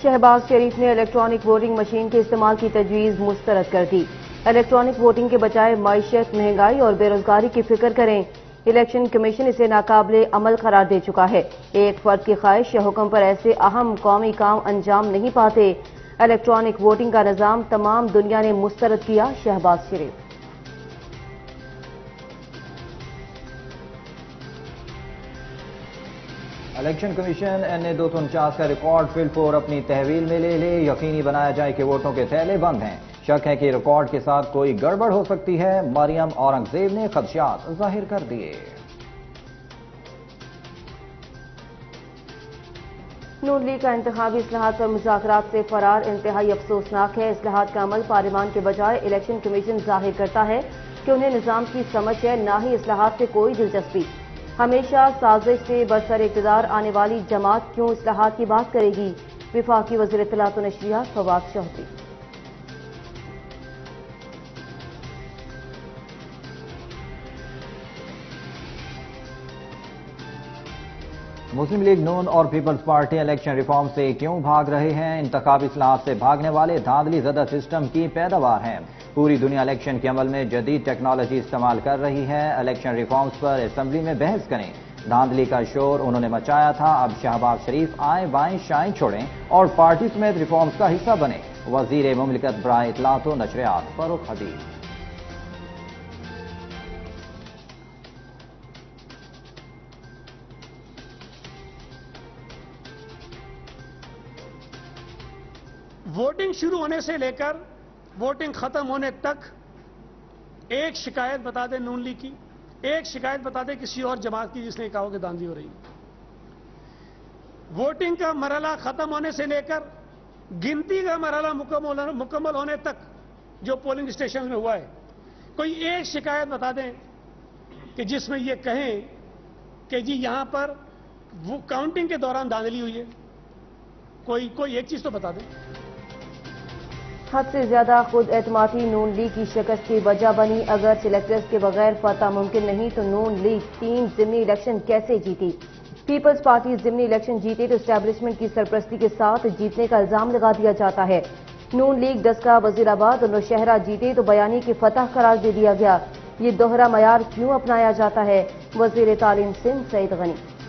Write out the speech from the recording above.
شہباز شریف نے electronic voting machine کے استعمال کی تجویز مسترد کر دی۔ الیکٹرانک ووٹنگ کے بجائے معیشت، مہنگائی اور بے روزگاری کی فکر کریں۔ الیکشن کمیشن اسے ناقابل عمل قرار دے چکا ہے۔ ایک فرد کی خواہش یا حکم پر ایسے اہم قومی کام انجام نہیں پاتے۔ الیکٹرانک ووٹنگ کا نظام تمام دنیا نے مسترد کیا: Shehbaz Sharif. Election commission NA 249 کا ریکارڈ فی الفور اپنی تحویل میں لے لے، یقینی بنایا جائے کہ ووٹوں کے تھیلے بند ہیں۔ شک ہے کہ ریکارڈ کے ساتھ کوئی گڑبڑ ہو سکتی ہے۔ مریم اورنگزیب نے خدشات ظاہر کر دیے۔ نون لیگ کا انتخابی اصلاحات پر مذاکرات سے فرار انتہائی افسوسناک ہے۔ اصلاحات کا عمل پارلیمان کے بجائے الیکشن کمیشن ظاہر کرتا ہے کہ انہیں نظام کی سمجھ ہے، نہ ہی اصلاحات سے کوئی دلچسپی۔ ہمیشہ سازش سے برسر اقتدار آنے والی جماعت کیوں اصلاحات کی بات کرے گی؟ وفاقی وزیر اطلاعات و نشریات فواد چودھری۔ مسلم لیگ نون اور پیپلز پارٹی الیکشن ریفارم سے کیوں بھاگ رہے ہیں؟ انتخابی اصلاحات سے بھاگنے والے دھاندلی زدہ سسٹم کی پیداوار ہیں۔ پوری دنیا الیکشن کے عمل میں جدید ٹیکنالوجی استعمال کر رہی ہے۔ الیکشن ریفارمز پر اسمبلی میں بحث کریں۔ دھاندلی کا شور انہوں نے مچایا تھا، اب شہباز شریف آئیں بائیں شائیں چھوڑیں اور پارٹی سمیت ریفارمز کا حصہ بنیں۔ وزیر مملکت برائے اطلاعات و نشریات فاروق حبیب۔ ووٹنگ شروع ہونے سے لے کر ووٹنگ ختم ہونے تک ایک شکایت بتا دیں نون لیگ کی، ایک شکایت بتا دیں کسی اور جماعت کی جس نے کہا کہ دھاندلی ہو رہی ہے۔ ووٹنگ کا مرحلہ ختم ہونے سے لے کر گنتی کا مرحلہ مکمل ہونے تک جو پولنگ اسٹیشن میں ہوا ہے، کوئی ایک شکایت بتا دیں کہ جس میں یہ کہیں کہ جی یہاں پر وہ کاؤنٹنگ کے دوران دھاندلی ہوئی ہے۔ کوئی ایک چیز تو بتا دیں۔ حد سے زیادہ خود اعتمادی نون لیگ کی شکست کی وجہ بنی۔ اگر سلیکٹرز کے بغیر فتح ممکن نہیں تو نون لیگ 3 ضمنی الیکشن کیسے جیتی؟ پیپلز پارٹی ضمنی الیکشن جیتے تو اسٹیبلشمنٹ کی سرپرستی کے ساتھ جیتنے کا الزام لگا دیا جاتا ہے۔ نون لیگ دسکا، وزیر آباد اور نوشہرہ جیتے تو بیانی کی فتح قرار دے دیا گیا۔ یہ دوہرا معیار کیوں اپنایا جاتا ہے؟ وزیر تعلیم سندھ سعید غنی۔